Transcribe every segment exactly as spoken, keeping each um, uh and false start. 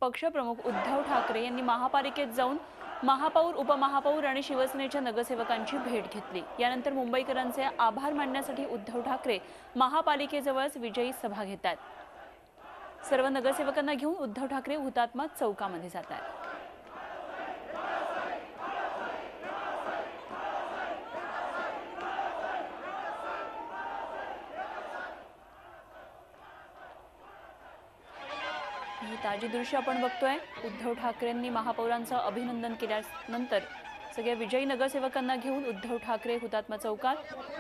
पक्षप्रमुख उद्धव ठाकरे यांनी महापालिकेत जाऊन महापौर, उपमहापौर आणि शिवसेनेच्या नगरसेवकांची भेट घेतली। यानंतर मुंबईकरांचे आभार मानण्यासाठी उद्धव ठाकरे महापालिकेजवळच विजयी सभा घेतात। सर्व नगरसेवकांना घेऊन उद्धव ठाकरे हुतात्मा चौकामध्ये जातात। ही ताजी दृश्य आपण बघतोय। उद्धव ठाकरेंनी महापौरांचं अभिनंदन केल्यानंतर सगळ्या विजयी नगरसेवकांना घेऊन उद्धव ठाकरे हुतात्मा चौकात।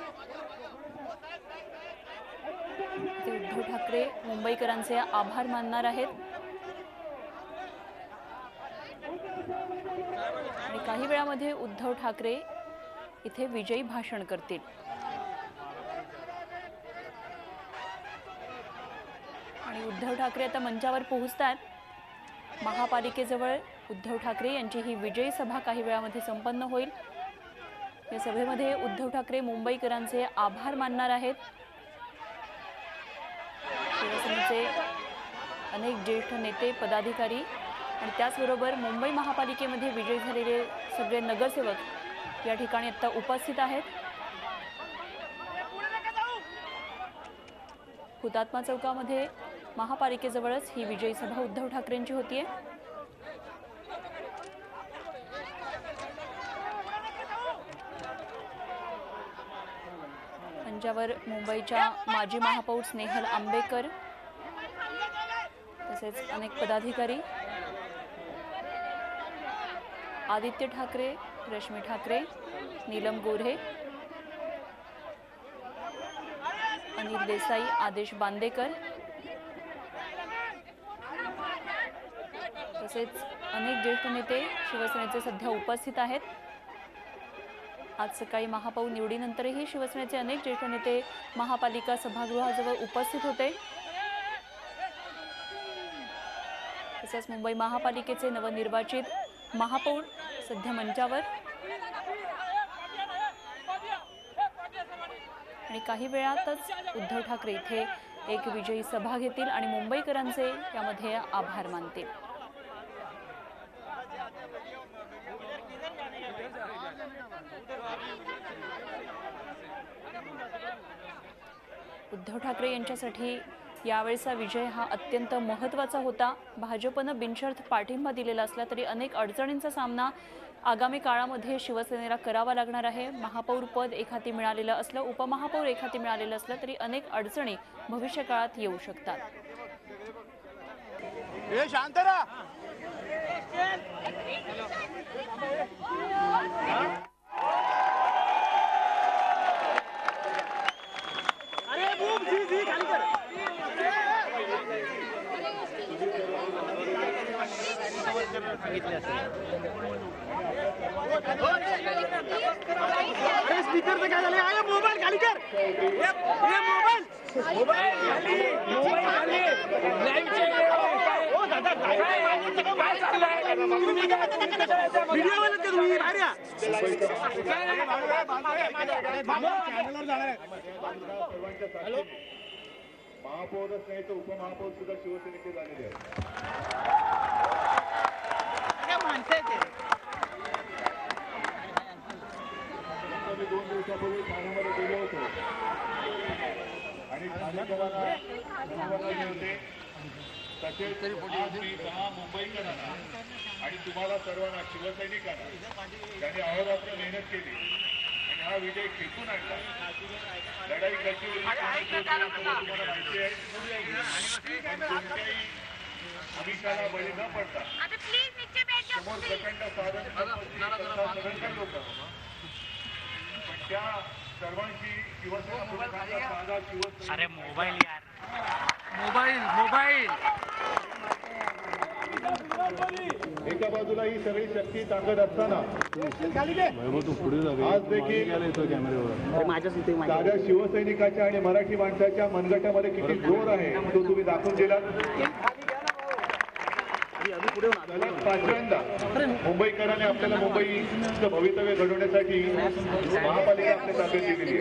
उद्धव ठाकरे मुंबईकरांचे आभार मानणार आहेत आणि काही वेळामध्ये उद्धव ठाकरे इथे विजयी भाषण करतील। आणि उद्धव ठाकरे आता मंचावर पोहोचतात। महापालिकेजवळ उद्धव ठाकरे यांची ही विजयी सभा काही वेळामध्ये संपन्न होईल। या सभेमध्ये उद्धव ठाकरे मुंबईकरांचे आभार मानणार आहेत। शिवसेनेचे अनेक ज्येष्ठ नेते, पदाधिकारी आणि त्याचबरोबर मुंबई महापालिकेमध्ये विजयी झालेले सगळे नगरसेवक या ठिकाणी आता उपस्थित आहेत। हुतात्मा चौकामध्ये महापालिकेजवळच ही विजयी सभा उद्धव ठाकरेंची होतीये। मंचावर मुंबईच्या माजी महापौर स्नेहल आंबेकर तसेच अनेक पदाधिकारी, आदित्य ठाकरे, रश्मी ठाकरे, नीलम गोऱ्हे, अनिल देसाई, आदेश बांदेकर तसेच अनेक ज्येष्ठ नेते शिवसेनेचे सध्या उपस्थित आहेत। आज सकाळी महापौर निवडीनंतरही शिवसेनेचे अनेक ज्येष्ठ नेते महापालिका सभागृहाजवळ उपस्थित होते। तसेच मुंबई महापालिकेचे नवनिर्वाचित महापौर सध्या मंचावर आणि काही वेळातच उद्धव ठाकरे इथे एक विजयी सभा घेतील आणि मुंबईकरांचे यामध्ये आभार मानतील। उद्धव ठाकरे यांच्यासाठी यावेळचा विजय हा अत्यंत महत्त्वाचा होता। भाजपनं बिनशर्त पाठिंबा दिलेला असला तरी अनेक अडचणींचा सामना आगामी काळामध्ये शिवसेनेला करावा लागणार आहे। महापौर पद एखादी मिळालेलं असलं, उपमहापौर एखादी मिळालेलं असलं तरी अनेक अडचणी भविष्यकाळात येऊ शकतात। ए शांत रहा। अरे बूम जी जी खाली कर। अरे स्पीकर पे क्या झाले? आया मोबाईल खाली कर। ये ये मोबाईल मोबाईल खाली मोबाईल खाली लाईव्ह चे ओ दादा काय चाललंय? तुम्ही काय व्हिडिओ बनवत तुम्ही बाहेर या। चॅनलवर जाणार आहे। हॅलो महापौरच नाही तर उपमहापौर सुद्धा शिवसेनेचे झालेले आहेत। काय माणसं आहेत ते? आम्ही दोन दिवसापूर्वी ठाण्यामध्ये गेलो होतो आणि ठाण्याकरांना होते तसेच दहा मुंबईकरांना आणि तुम्हाला सर्वांना शिवसैनिकांना त्यांनी अहोरात्र मेहनत केली आणि हा विजय खेचून आणला। लढाई कशी होती तुम्हाला माहिती आहे। कोणत्याही अमिषाला बळी न पडता समोर प्रचंड साधन होतं, पण त्या सर्वांची शिवसेना अरे मोबाईल यार, मोबाईल मोबाईल एका बाजूला ही सगळी शक्ती ताकद असताना आज देखील साध्या शिवसैनिकाच्या आणि मराठी माणसाच्या मनगटामध्ये किती जोर आहे तो तुम्ही दाखवून दिलात। पाचव्यांदा मुंबईकरांनी आपल्याला मुंबईचं भवितव्य घडवण्यासाठी महापालिका आपल्या ताब्यात दिलेली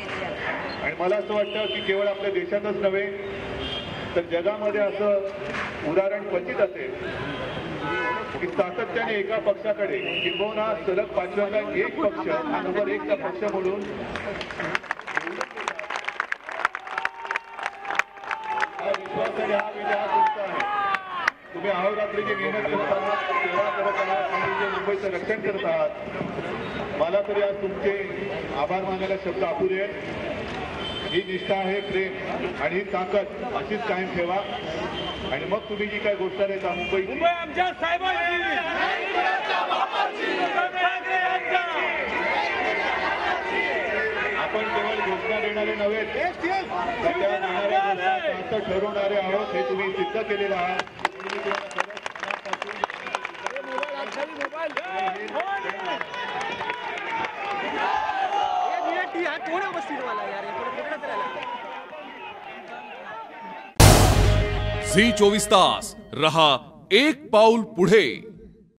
आहे आणि मला असं वाटतं की केवळ आपल्या देशातच नव्हे तर जगामध्ये असं उदाहरण क्वचित असेल की सातत्याने एका पक्षाकडे किंबहुना सलग पाचव्यांदा एक पक्ष हा नंबर एकचा पक्ष म्हणून हा विश्वास आणि हा विजय हा तुमचा आहे. तुम्ही अहोरात्रीची मेहनत करत आहात, सेवा करत आहात आणि जे मुंबईचं रक्षण करत आहात. मला तरी आज तुमचे आभार मानायला शब्द अपुरे आहेत. ही निष्ठा आहे, प्रेम आणि ही ताकद अशीच कायम ठेवा आणि मग तुम्ही जी काय गोष्ट आहे त्या मुंबईची मुंबई आमच्या साहेबांची, आपण केवळ घोषणा देणारे नव्हे तर त्या देणाऱ्या घोषणा ठरवणारे आहोत हे तुम्ही सिद्ध केलेलं आहात. झी चोवीस तास रहा एक पाऊल पुढे.